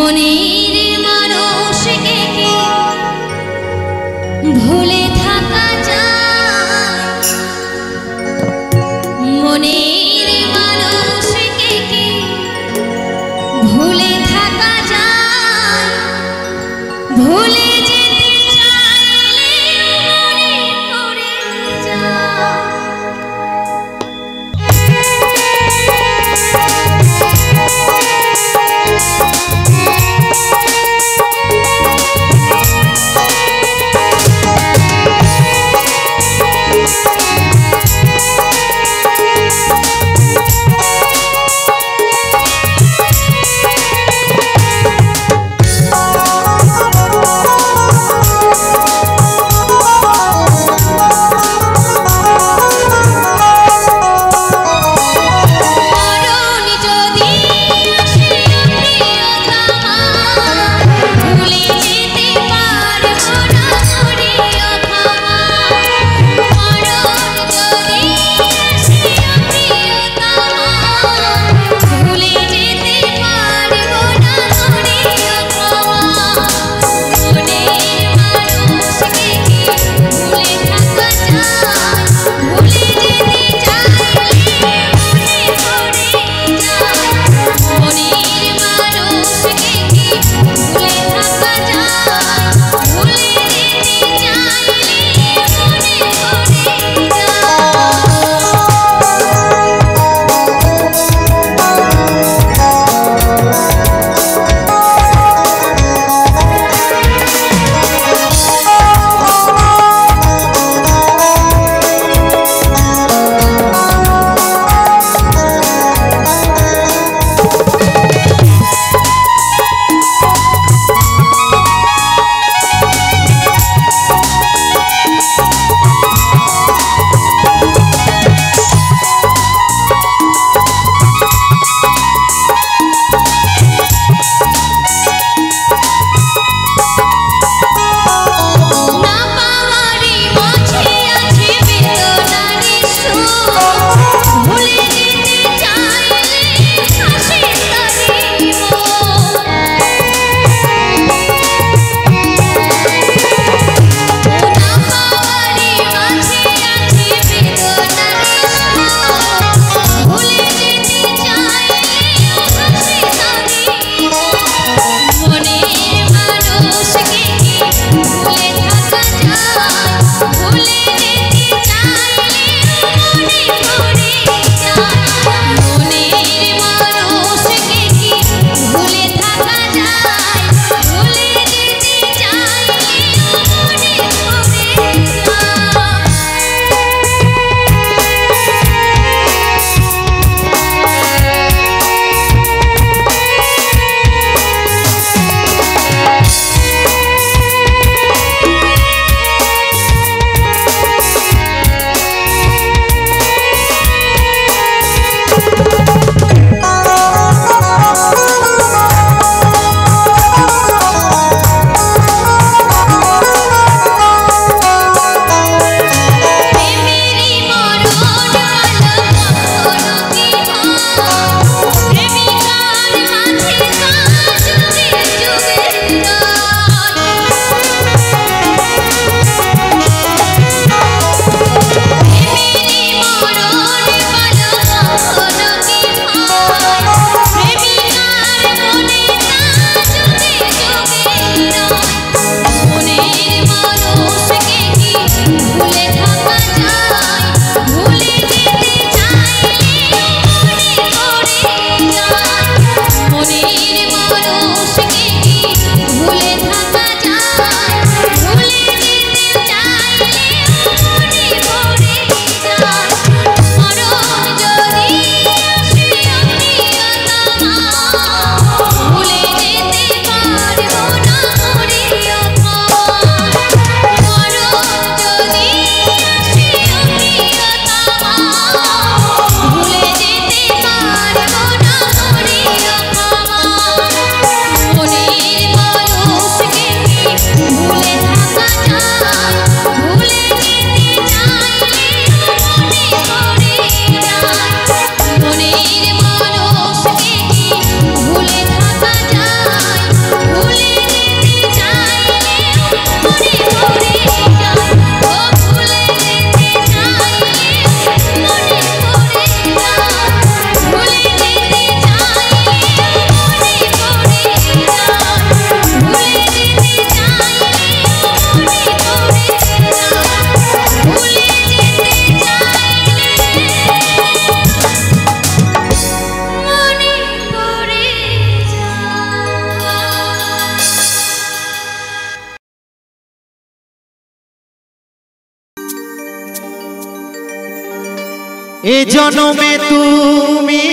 মনের মানুষকে কি ভুলে থাকা যায়? মনের মানুষকে কি ভুলে থাকা যায়? ভুলে যেতে চাইলে মনে পড়ে যায়। এ জনমে তুমি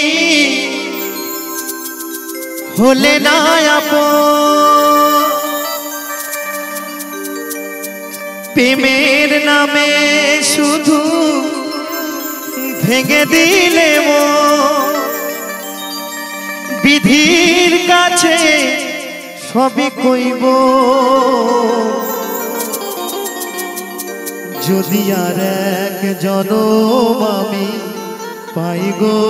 হলে না আপন, প্রেমের নামে শুধু ভেঙে দিলে মন। বিধির কাছে সবই কইব, যদি আর এক জনম আমি পাই গো,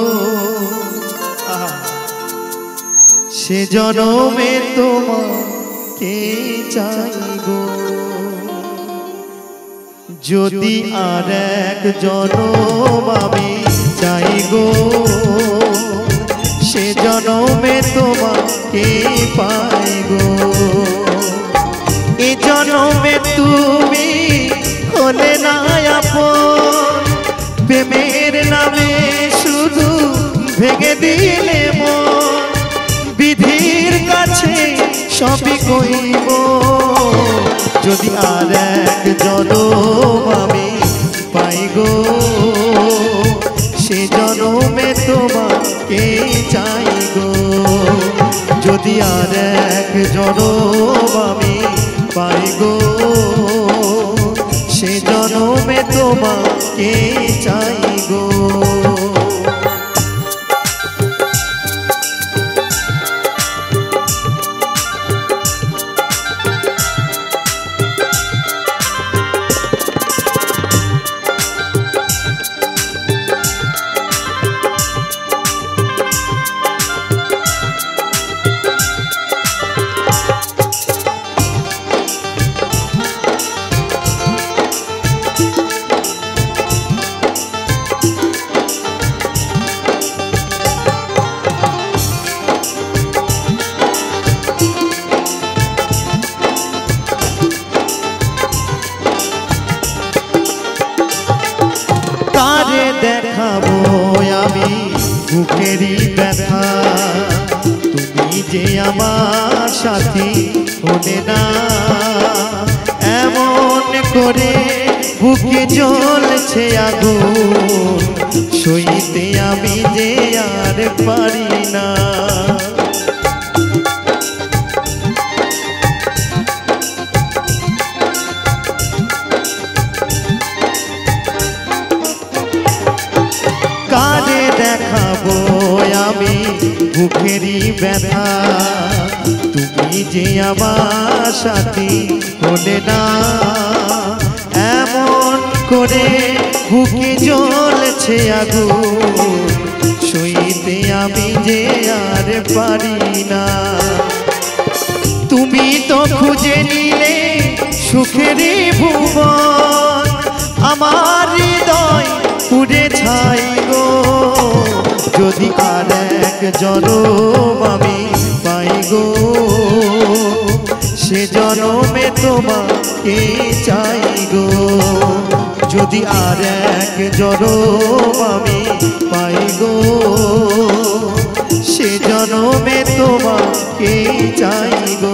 সে জনমে তোমাকে চাই গো। যদি আর এক জনম আমি চাই গো, সে জনমে তোমাকে পাই গো। এ জনমে তুমি হলে না আপন, প্রেমের নামে শুধু ভেঙে দিলে মন। বিধির কাছে সবই কইব, যদি আর এক জনম আমি পাই গো, সে জনমে তোমাকে চাই গো। যদি আর এক জনম আমি পাই গো, সে জনমে তোমাকে চাই গো। তারে দেখাবো আমি বুকেরই ব্যথা, তুমি যে আমার সাথী হলে না। এমন করে বুকে জ্বলছে আগুন, সইতে আমি যে আর পারি না। কারে দেখাবো আমি বুকেরই ব্যথা, তুমি যে আমার সাথী হলে না। এমন করে বুকে জ্বলছে আগুন, সইতে আমি যে আর পারি না। তুমি তো খুঁজে নিলে সুখেরই ভুবন, আমার হৃদয় পুড়ে ছাই গো। যদি আর এক জনম আমি পাই গো, সে জনমে তোমাকে চাই গো। যদি আর এক জনম আমি পাই গো, সে জনমে তোমাকে চাই গো।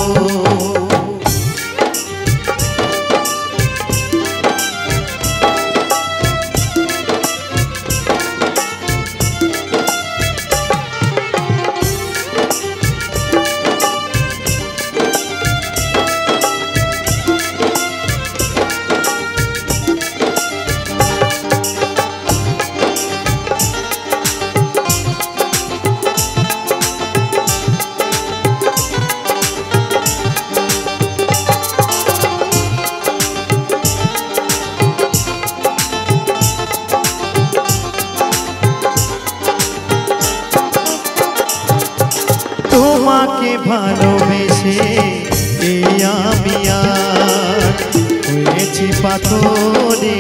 তোমাকে ভালোবেসে এই আমি আর হয়েছি পাথরে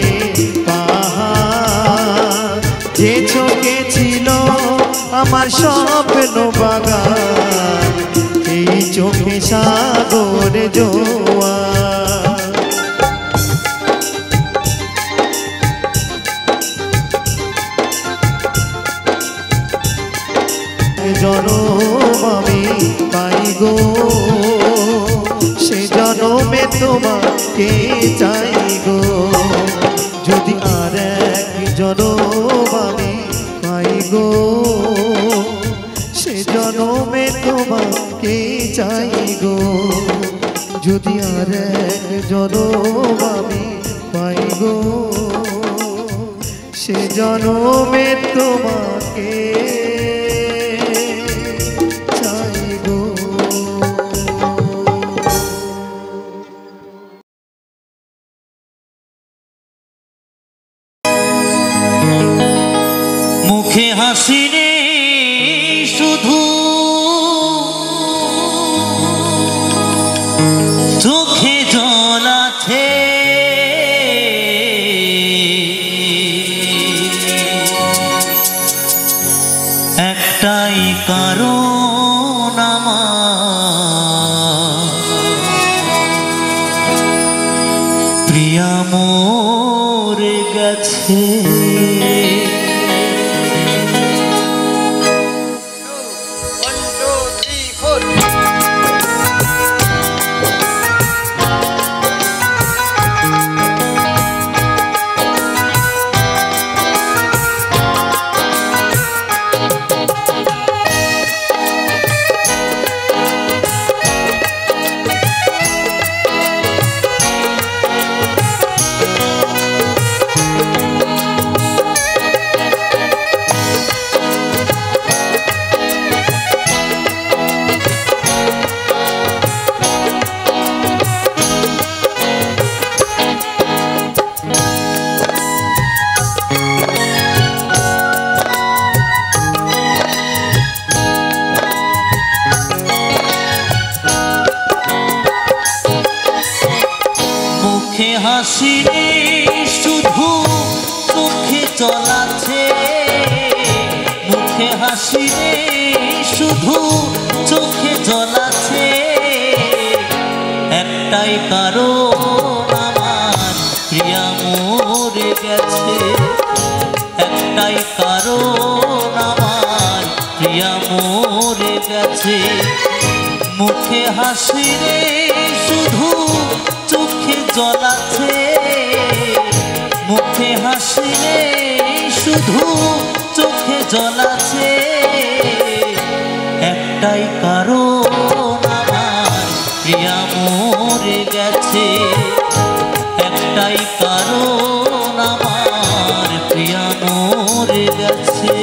পাহাড়। যে চোখে ছিল আমার স্বপ্ন বাগান, এই চোখে সাগর জোয়ার। জনম আমি পাই গো, সে জনমে তোমাকে চাই গো। যদি আর এক জনম চাই গো যদি আর এক জনম আমি পাই গো সে জনমে তোমাকে চাই গো। মুখে হাসি রে শুধু চোখে জল আছে একটাই কারণ আমার প্রিয়া মরে গেছে। মুখে হাসি রে শুধু চোখে জল আছে মুখে হাসি রে শুধু চোখে জল আছে একটাই কারণ আমার প্রিয়া মরে গেছে একটাই কারণ আমার প্রিয়া মরে গেছে। মুখে হাসি রে শুধু চোখে জল আছে মুখে হাসি রে শুধু চোখে জল আছে একটাই কারণ আমার প্রিয়া মরে গেছে একটাই কারণ আমার প্রিয়া মরে গেছে।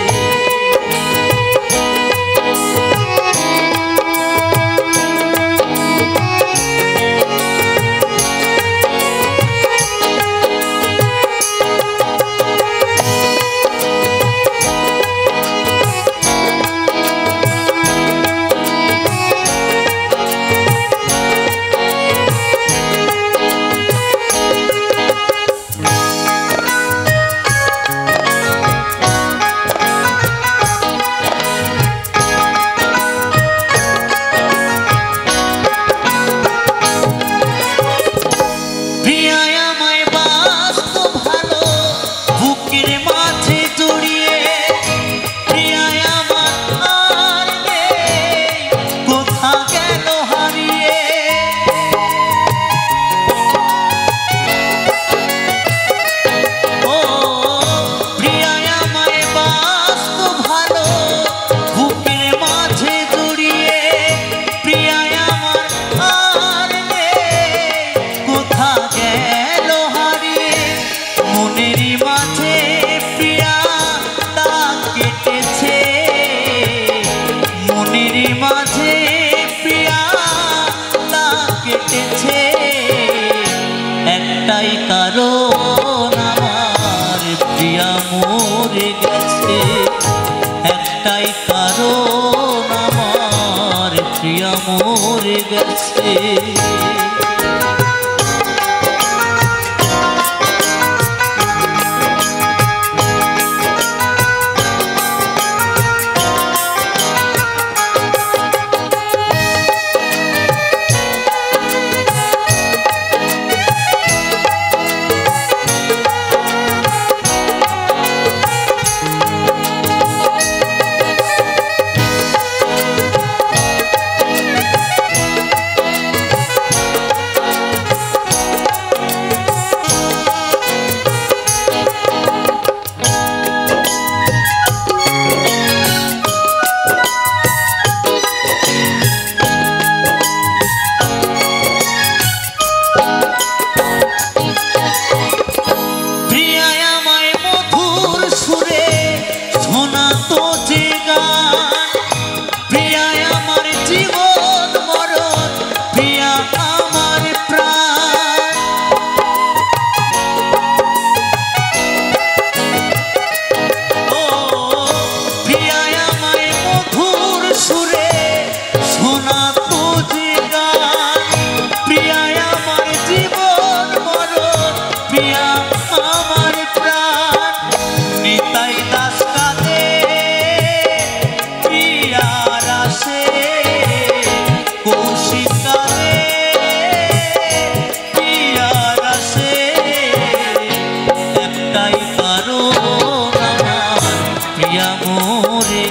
একটাই কারণ আমার প্রিয়া মরে গেছে একটাই কারণ আমার প্রিয়া মরে গেছে।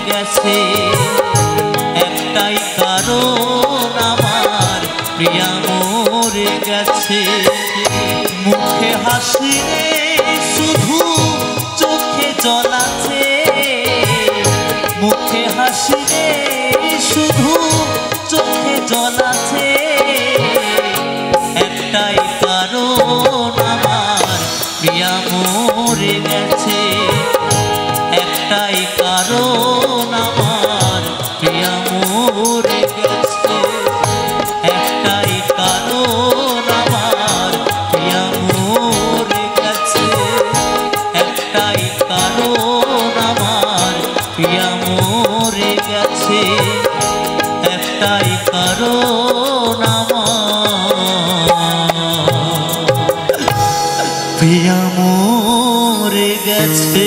গেছে একটাই কারণ আমার প্রিয়া মরে গেছে মুখে হাসি শুধু চোখে জল আছে মুখে হাসি শুধু চোখে জল আছে একটাই কারণ আমার প্রিয়া মরে গেছে একটাই কারণ আমার প্রিয়া মরে গেছে একটাই কারণ আমার প্রিয়া মরে গেছে একটাই কারণ আমার প্রিয়া মরে গেছে একটাই কারণ আমার প্রিয়া মরে গেছে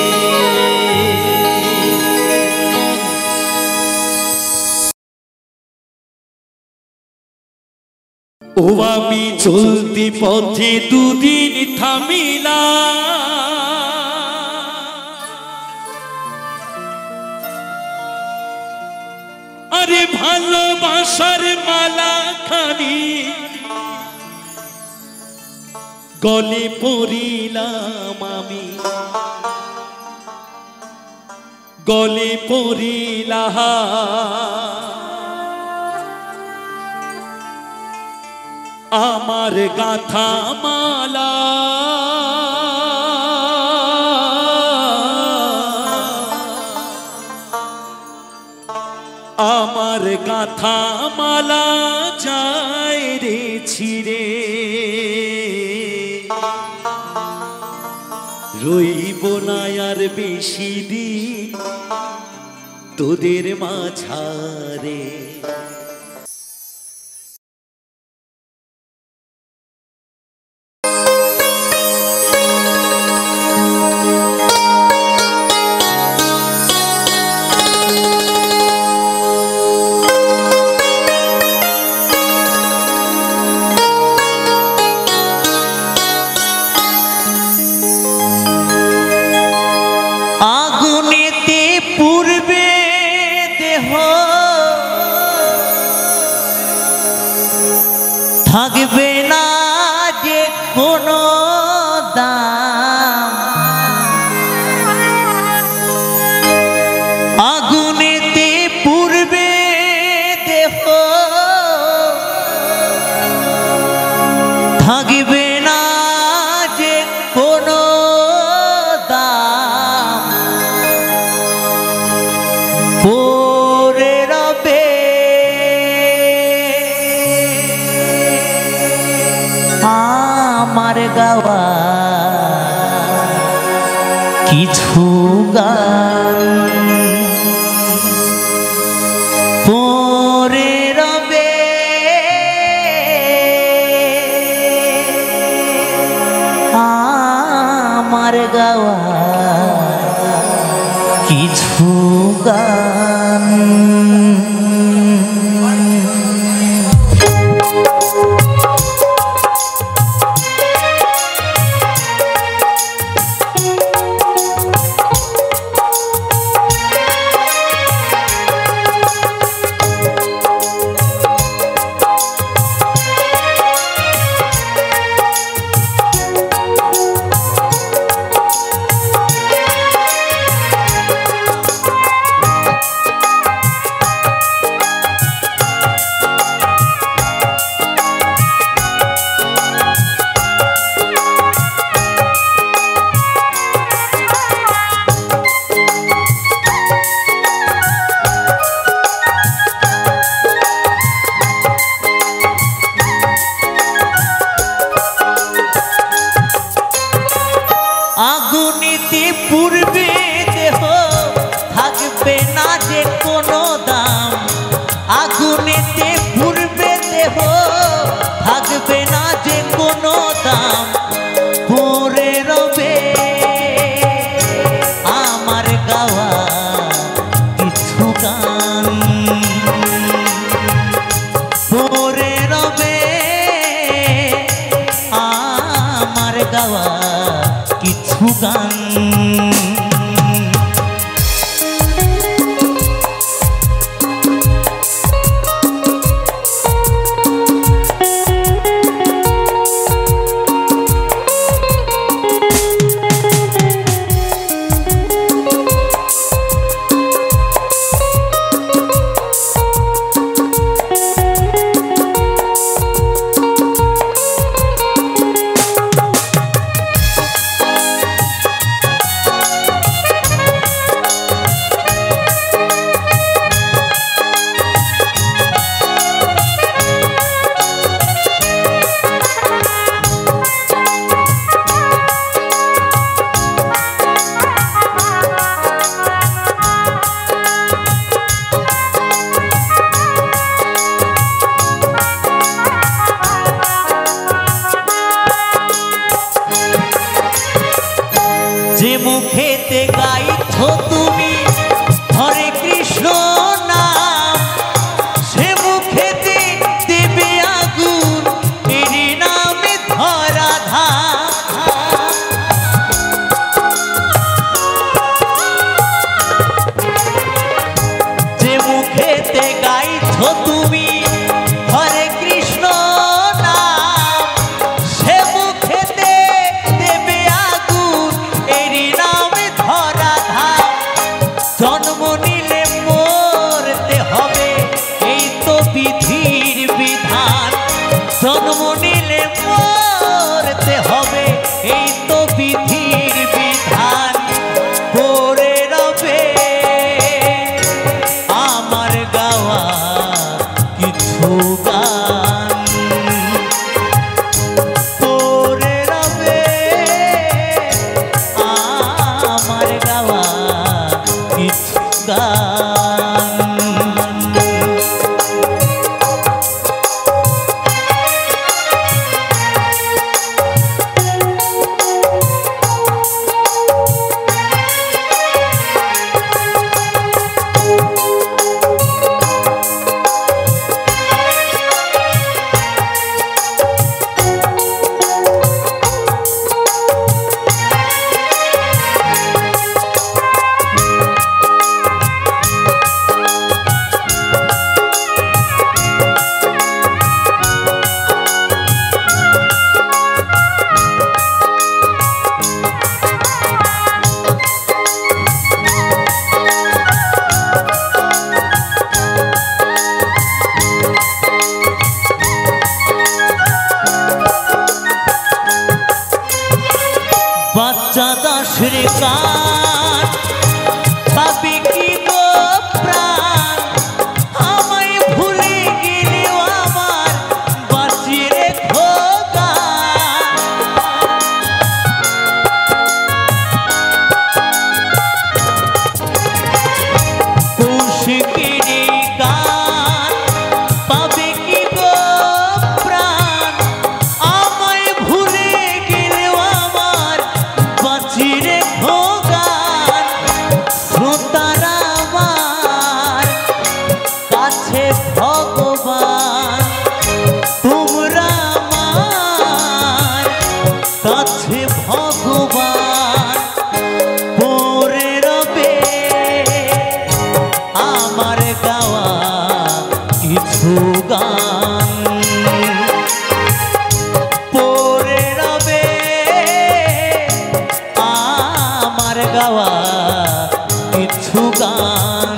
ও আমি চলতি পথে দুদিন থামিলা আরে ভালোবাসার মালা খানি গলে পড়িলাম আমি গলে পড়িলাম আমার গাথা মালা আমার গাথা মালা যায় রে ছিড়ে রইব না আর বেশি দিন তোদের মাঝারে থাকবে না যে কোনো দাম আগুনেতে পুড়বে দেহ থাকবে না যে কোনো দাম পড়ে রবে আমার গাওয়া কিছু গান পড়ে রবে আমার গাওয়া কিছু গান আগুনেতে পুড়বে দেহ থাকবে না যে কোনো দাম আগুনেতে পুড়বে দেহ থাকবে না যে কোনো দাম পড়ে রবে আমার গাওয়া কিছু গান পড়ে রবে আমার গাওয়া কিছু গান জন্ম নিলে মরতে হবে এই তো বিধির বিধান জন্ম নিলে মরতে হবে এই তো বিধির বিধান পড়ে রবে আমার গাওয়া কিছু গান পড়ে রবে আমার গাওয়া কিছু গান বাচ্চা দাসের কান পাবে কি গো প্রাণ আমায় ভুলে গেলেও আমার বাঁচিয়ে রেখো গান কৌশিকের গান পাবে কি গো প্রাণ আমায় ভুলে গেলেও আমার বাঁচিয়ে রেখো গান শ্রোতারা আমার কাছে ভগবান তোমরা আমার কাছে ভগবান পড়ে রবে আমার গাওয়া কিছু গান পড়ে রবে আমার গাওয়া কিছু গান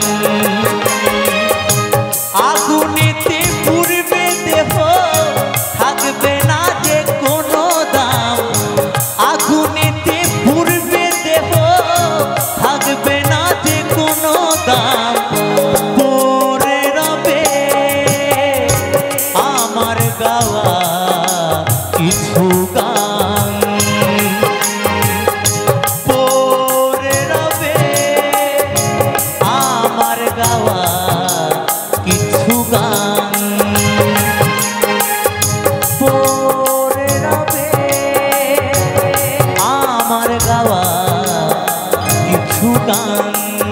আগুনেতে পুড়বে দেহ থাকবে না যে কোনো দাম আগুনেতে পুড়বে দেহ থাকবে না যে কোনো দাম পড়ে রবে আমার গাওয়া কিছু গান পড়ে রবে আমার গাওয়া কিছু গান পড়ে রবে আমার গাওয়া কিছু গান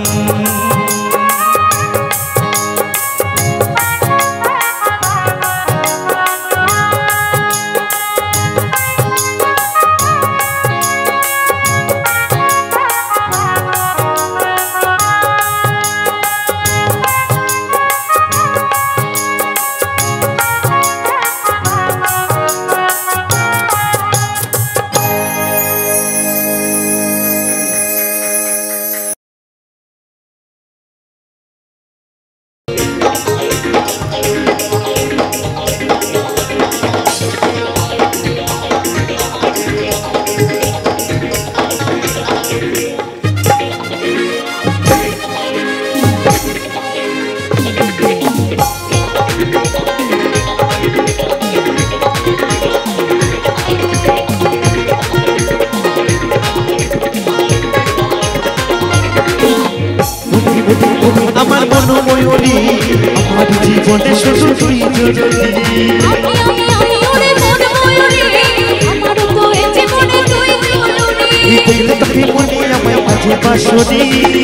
আমার মনোময়ূরী আমার জীবনে শুধু তুই জরুরি আমি ওরে মন ময়ূরী আমার তো এই জীবনে তুই জরুরি দিতে তোকে মনে আমায় মাঝে বাসরি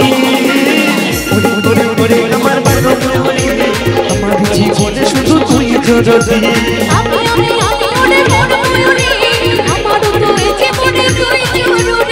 ওরে ওরে আমার মনোময়ূরী আমার জীবনে শুধু তুই জরুরি আমি ওরে মন ময়ূরী আমার তো এই জীবনে তুই জরুরি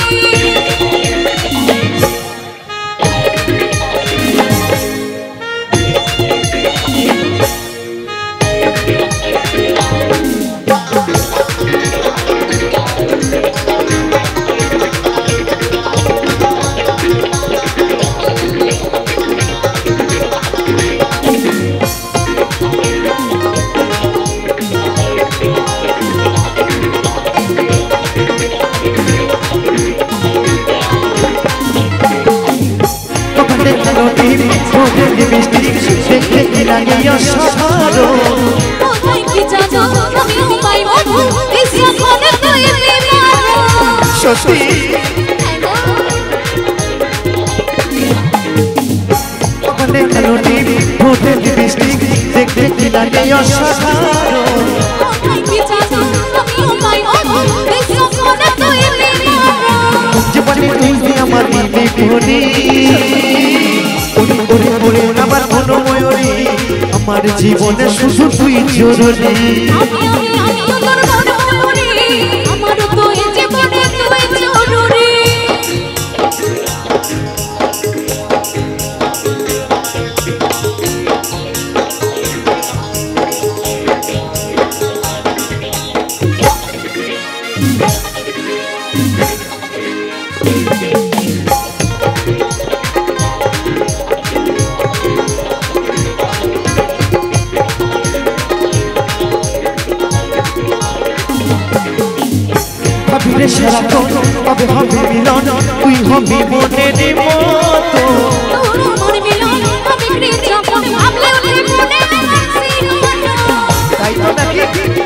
ঠোঁটে লিপস্টিক দেখতে কি লাগে অসাধারণ কোথায় কি জানো আমিও পাই বন্ধু বিশ্বাস করে তুই বিমার সত্যি কপালে কালো টিপ ঠোঁটে লিপস্টিক দেখতে কি লাগে অসাধারণ কোথায় কি জানো আমিও পাই বন্ধু বিশ্বাস করে তুই বিমার জীবনে তুই আমার দিদি ভরি ওরে ওরে আমার মনোময়ূরী আমার জীবনে শুধু তুই জরুরি আমি তোর মনোময়ূরী আমার তো এই জীবনে তুই জরুরি ভাবিরে সারাক্ষণ কবে হবে মিলন তুই হবি মনের মতো তোর মন মিলন আমি কৃষ্ণ ভাবলে ওঠে মনে তাই তো নাকি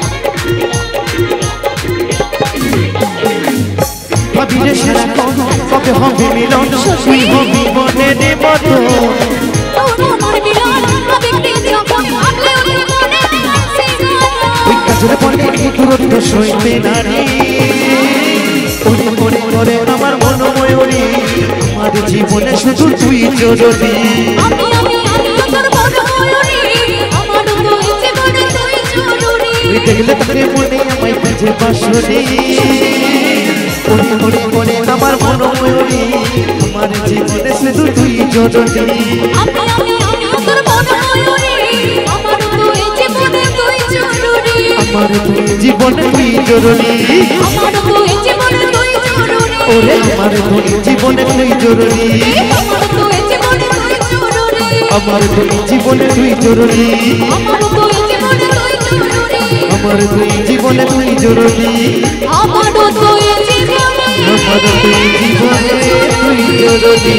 ভাবিরে সারাক্ষণ কবে হবে মিলন তুই হবি মনের মতো তোর মন মিলন আমি কৃষ্ণ ভাবলে ওঠে মনে ওই কাজের পরে দূরত্ব সইতে নারী ওরে ওরে ওরে আমার মনোময়ূরী আমার জীবনে শুধু তুই জরুরি আমি তোর মনোময়ূরী আমার তো এই জীবনে তুই জরুরি তুই দেখলে তাকে মনে আমায় খুঁজে পাশরি ওরে ওরে ওরে আমার মনোময়ূরী আমার জীবনে শুধু তুই জরুরি আমি তোর মনোময়ূরী আমার তো এই জীবনে তুই জরুরি আমার তুই জীবনে তুই জরুরি আমার তো এই জীবনে তুই জরুরি ওরে আমার তুই জীবনে তুই জরুরি আমার তো এই জীবনে তুই জরুরি আমার তুই জীবনে তুই জরুরি আমার তো এই জীবনে তুই জরুরি আমার তুই জীবনে তুই জরুরি আমার তো এই জীবনে আমার তুই জীবনে তুই জরুরি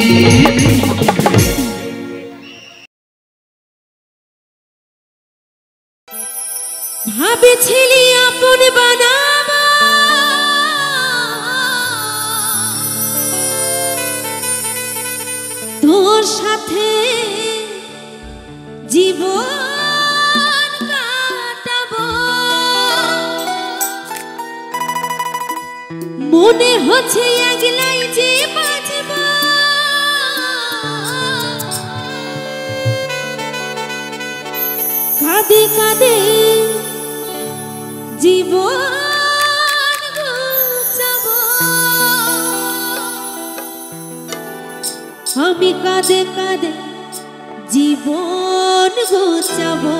ভাবেছিলি আপন বানাবো তোর সাথে জীবন কাটাবো মনে হচ্ছে একলাই যে বাঁচবো কাঁদে কাঁদে জীবন ঘুচাবো আমি কাঁদে কাঁদে জীবন ঘুচাবো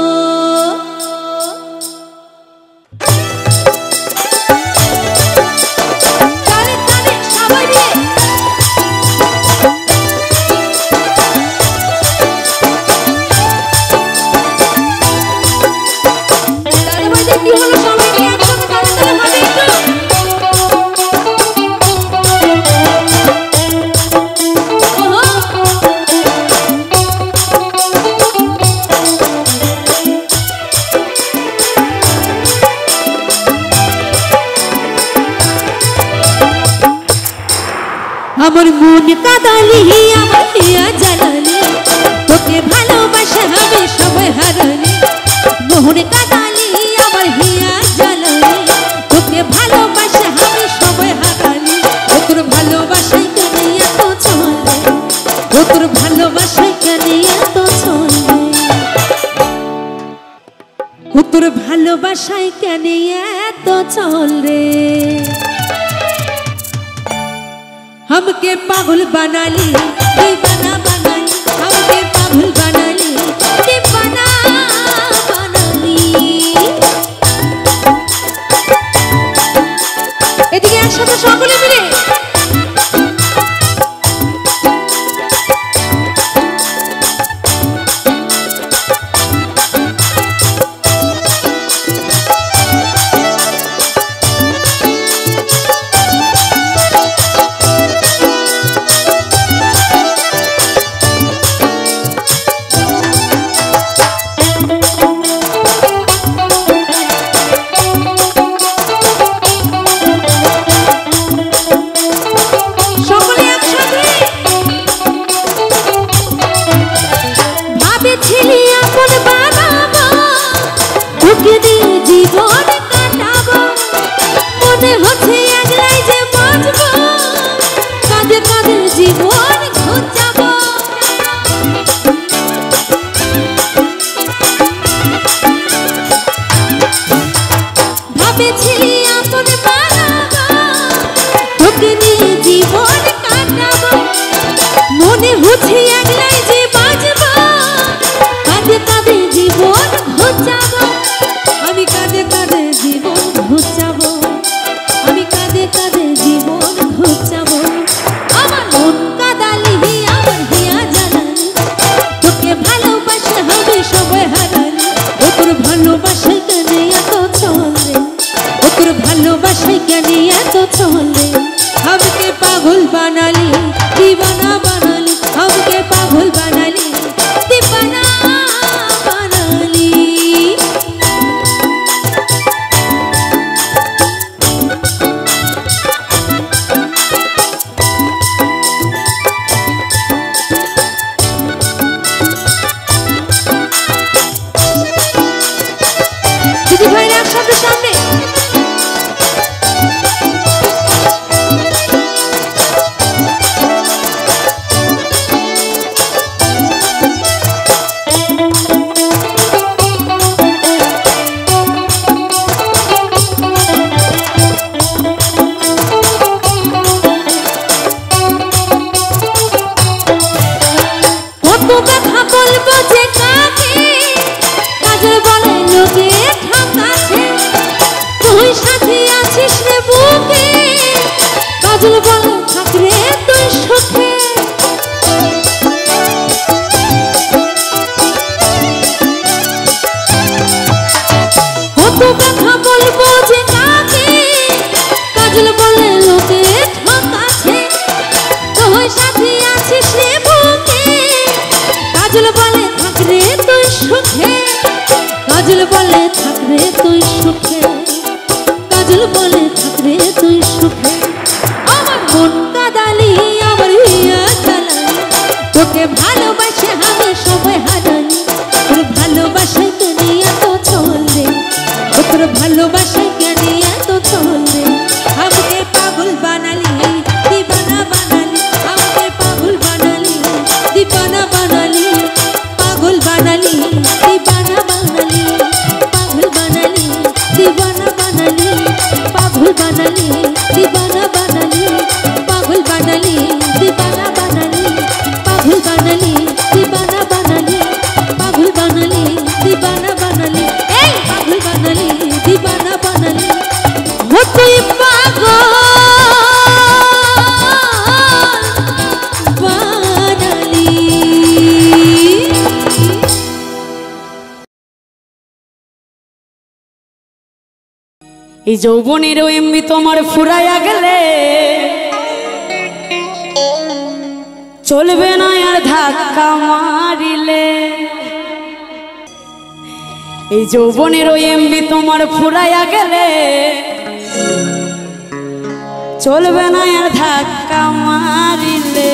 তালে তালে সবাই মিলে তালে বাজে কি হলো সবাই মিলে একসাথে তালে তালে হবে একটু ওহো আমার মন কাদালি আমার হিয়া জ্বালালি তোকে ভালোবাসা আমি সবাই হারালি মোহন কাদালি আমার হিয়া জ্বালালি তোকে ভালোবাসা আমি সবাই হারালি ও তোর ভালোবাসায় কেন এত চলে ও তোর ভালোবাসায় কেন এত চলে ও তোর ভালোবাসায় কেন এত চলে हमके पागल बना ली दीवाना बना ली हमके पागल बना ली दीवाना बना ली এদিকে একসাথে সকলে মিলে पागल बनाली दीवाना बनाली हमके पागल बनाली दीवाना बनाली दीदी भाई एक शब्द सामने কাজল বলে থাকরে তুই সুখে কত কথা বলবো যে কাকে কাজল বলে লোকে ঠকাছে তুই সাথে আছিস রে বুকে কাজল বলে থাকরে তুই সুখে কাজল বলে থাকরে তুই সুখে কাজল বলে থাকরে তুই সুখে মন কাদালি আমার হিয়া জ্বালালি তোকে ভালোবাসে আমি সবাই হারালি তোর ভালোবাসায় কেন এত চলে তোর ভালোবাসায় কেন এত চলে আমাকে পাগল বানালি দিবানা বানালি আমাকে পাগল বানালি দিবানা বানালি পাগল বানালি দিবানা বানালি পাগল বানালি দিবানা বানালি পাগল বানালি দিবানা বানালি पागल बनाली दीवाना बनाली पागल बनाली दीवाना बनाली पागल बनाली दीवाना बनाली ए पागल बनाली दीवाना बनाली हो तुई पागल बनाली এই যৌবনের এমবি তোমার ফুরাইয়া গেলে চলবে না আর ধাক্কা মারিলে এই যৌবনের এমবি তোমার ফুরাইয়া গেলে চলবে না আর ধাক্কা মারিলে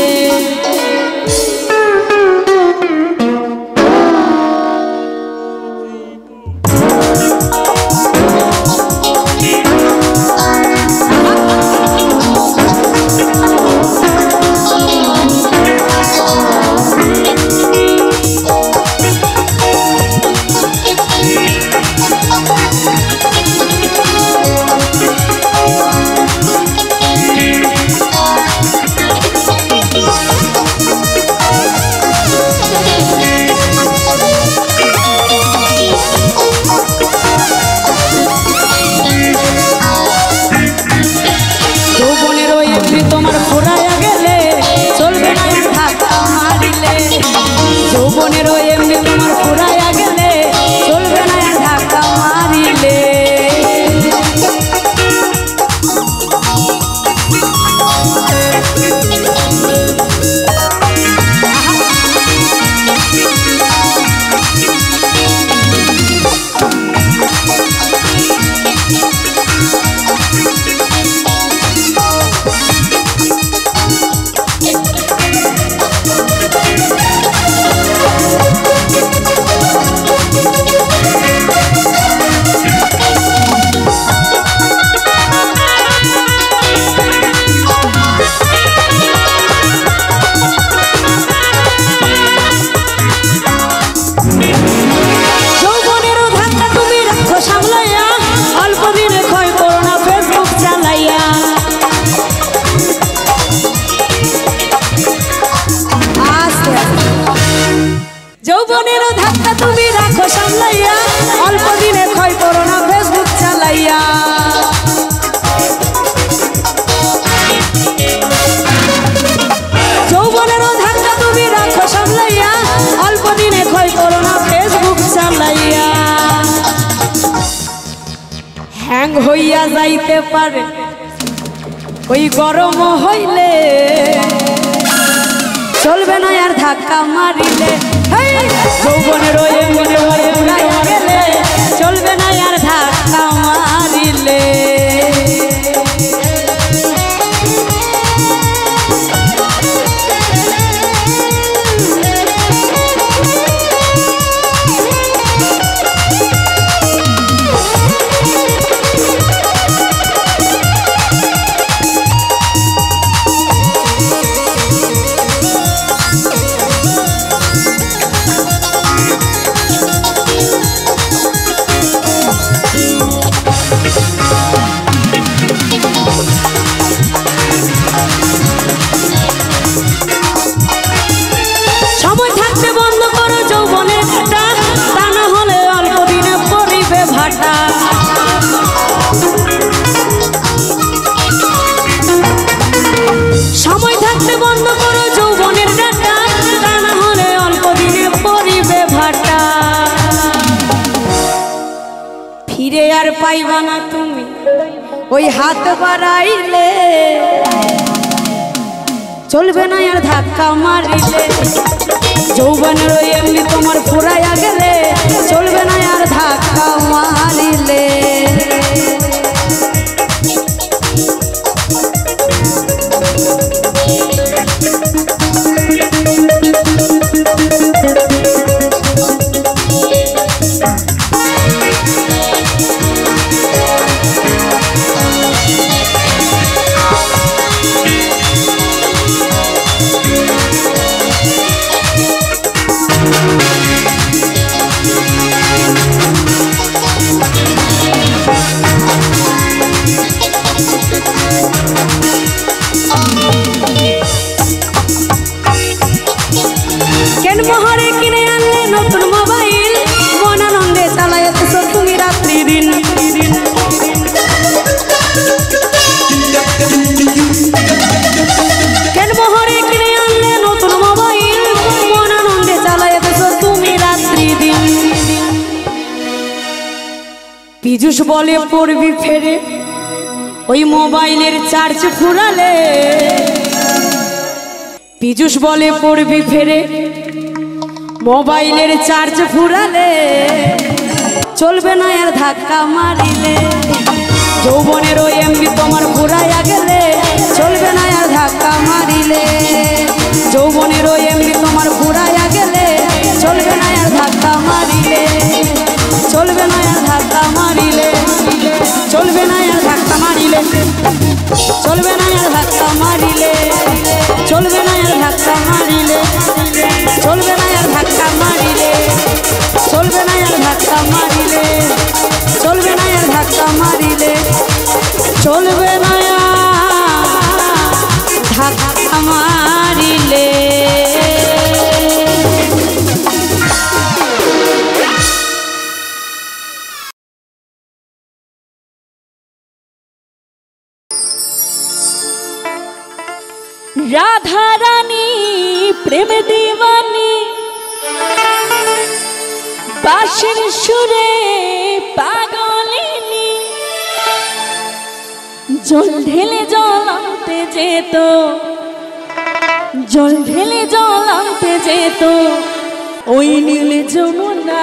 হইয়া যাইতে পারে ওই গরম হইলে চলবে না আর ধাক্কা মারিলে যৌবনের ওই গেলে চলবে না আর ধাক্কা মারিলে সময় থাকতে বন্ধ করো যৌবনের ডাটা তা না হলে অল্প দিনে পরিবে ভাটা ফিরে আর পাইবা না তুমি ওই হাত বাড়াইলে চলবে না আর ধাক্কা মারিলে যৌবনের ওই এমনি তোমার ফুরাইয়া গেলে চলবে না আর ধাক্কা মারিলে পীযুষ বলে পড়বি ফেরে ওই মোবাইলের চার্জ ফুরালে পীযুষ বলে পড়বি ফেরে মোবাইলের চার্জ ফুরালে চলবে না আর ধাক্কা মারিলে যৌবনের ওই এমবি তোমার ফুরাইয়া গেলে চলবে না আর ধাক্কা মারিলে যৌবনের ওই এমবি তোমার ফুরাইয়া গেলে চলবে না আর ধাক্কা মারিলে চলবে না আর ধাক্কা মারিলে চলবে না আর ধাক্কা মারিলে চলবে না আর ধাক্কা মারিলে চলবে না আর ধাক্কা মারিলে চলবে না আর ধাক্কা মারিলে চলবে না আর ধাক্কা মারিলে চলবে না আর ধাক্কা মারিলে চলবে না ধাক্কা মারিলে রাধা রানী প্রেম দিওয়ানি বাঁশির সুরে পাগলিনী জল ঢেলে জল আনতে যেত জল ঢেলে জল আনতে যেত ওই নীল যমুনা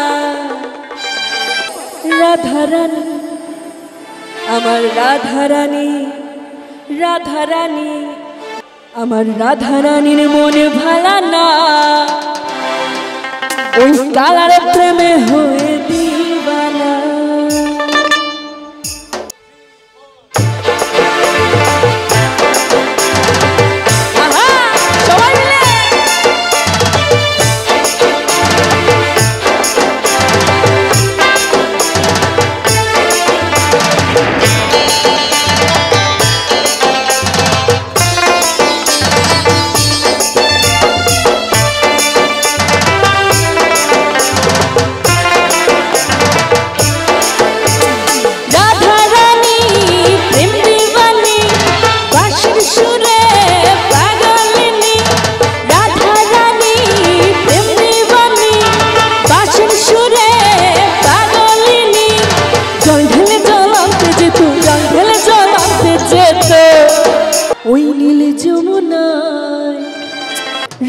রাধা রানী আমার রাধা রানী রাধা রানী আমার রাধা রানীর মনে ভালা না ওই কালার প্রেমে হয়ে দিবানা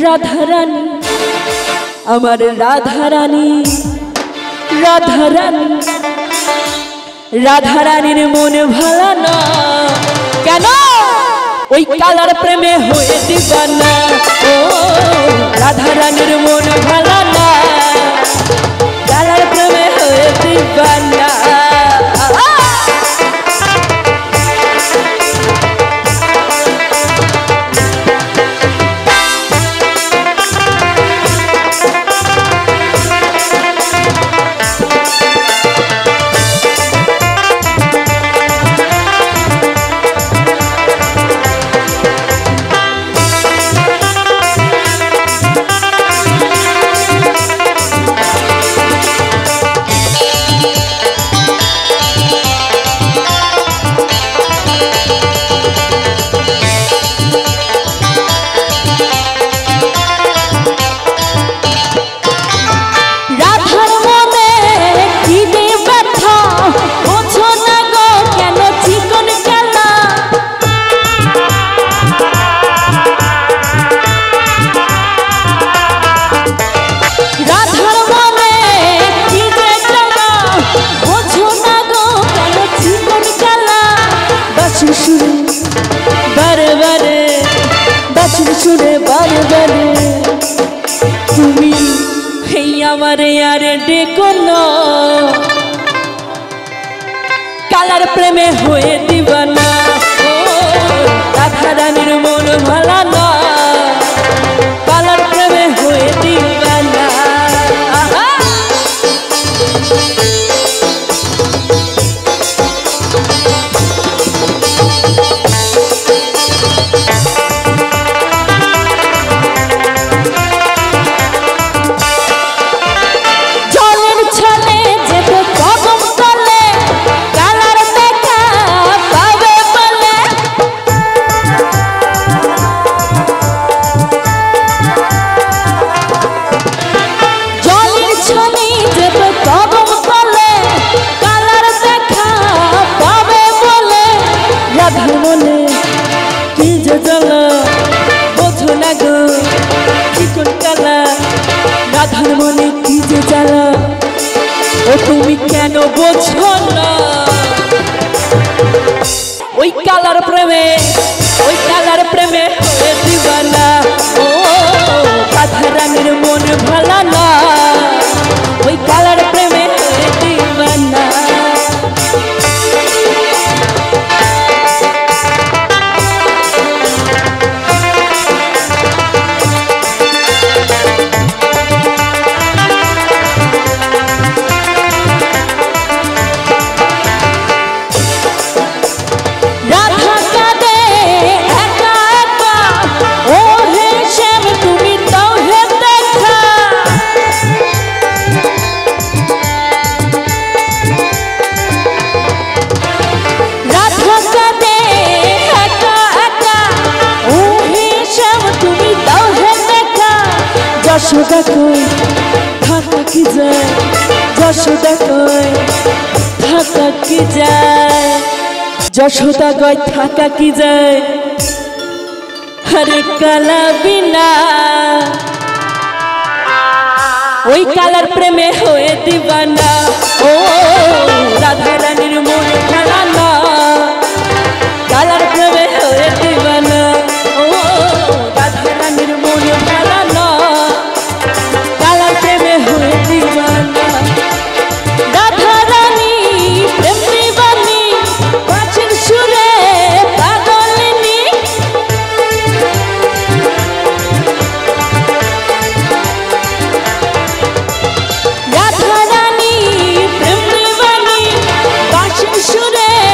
রাধারানী আমার রাধারানী রাধারানী রাধারানীর মন ভালো না কেন ওই কালার প্রেমে হয়ে দিবানা ও রাধারানীর মন ভালো না কালার প্রেমে হয়ে দিবানা শুনে বারে বারে তুমি আমার আরে ডেকো না কালার প্রেমে হয়ে দিবানা ও রাধারানীর মন ভালো না কালার প্রেমে হয়ে দিবানা রাধার মনে কি যে জ্বালা ও তুমি কেন বোঝো না ওই কালার প্রেমে হয়ে দিবানা ও রাধারানীর মন ভালো না ওই কালার প্রেমে হয়ে দিবানা যশোদা কই থাকা কি যায় যশোদা কই থাকা কি যায় যশোদা কই থাকা কি যায় হরে কালা বিনা ওই কালার প্রেমে হয়ে দিবানা ও রাধারানীর মন ভালো না কালার প্রেমে হয়ে দিবানা ও রাধারানীর মন ভালো না কালার প্রেমে হয়ে দিবানা রাধারানী প্রেম দিবানি পাঁচের সুরে পাগলিনী রাধারানী প্রেম দিবানি পাঁচের সুরে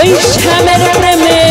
ওই শ্যামের প্রেমে